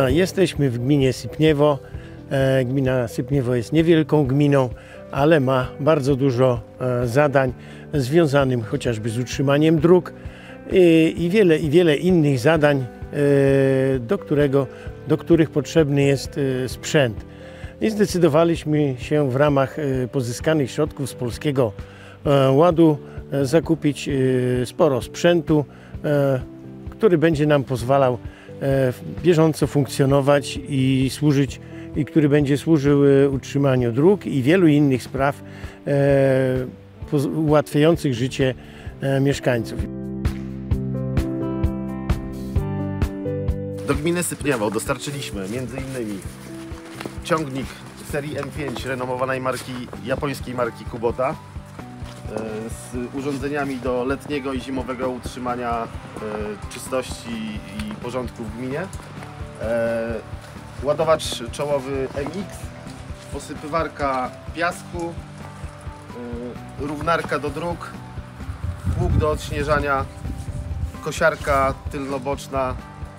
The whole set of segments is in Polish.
Jesteśmy w gminie Sypniewo. Gmina Sypniewo jest niewielką gminą, ale ma bardzo dużo zadań związanych chociażby z utrzymaniem dróg i wiele innych zadań, do których potrzebny jest sprzęt. I zdecydowaliśmy się w ramach pozyskanych środków z Polskiego Ładu zakupić sporo sprzętu, który będzie nam pozwalał bieżąco funkcjonować i który będzie służył utrzymaniu dróg i wielu innych spraw ułatwiających życie mieszkańców. Do gminy Sypniewo dostarczyliśmy m.in. ciągnik serii M5 renomowanej japońskiej marki Kubota z urządzeniami do letniego i zimowego utrzymania czystości i porządku w gminie. Ładowacz czołowy MX, posypywarka piasku, równarka do dróg, pług do odśnieżania, kosiarka tylnoboczna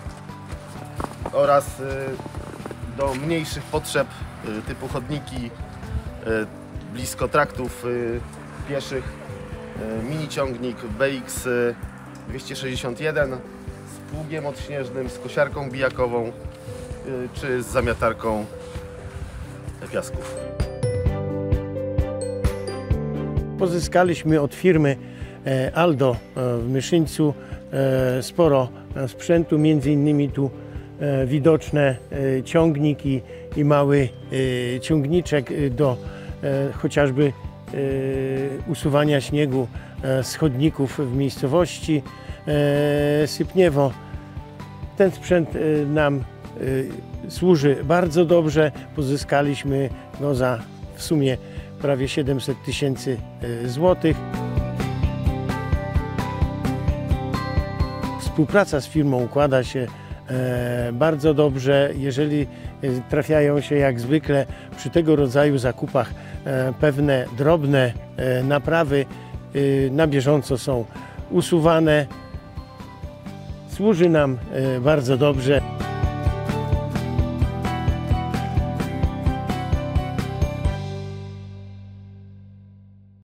oraz do mniejszych potrzeb typu chodniki, blisko traktów pieszych, mini ciągnik BX 261 z pługiem odśnieżnym, z kosiarką bijakową czy z zamiatarką piasków. Pozyskaliśmy od firmy Aldo w Myszyńcu sporo sprzętu, między innymi tu widoczne ciągnik i mały ciągniczek do chociażby usuwania śniegu z chodników w miejscowości Sypniewo. Ten sprzęt nam służy bardzo dobrze. Pozyskaliśmy go za w sumie prawie 700 000 złotych. Współpraca z firmą układa się bardzo dobrze. Jeżeli trafiają się jak zwykle przy tego rodzaju zakupach pewne drobne naprawy, na bieżąco są usuwane. Służy nam bardzo dobrze.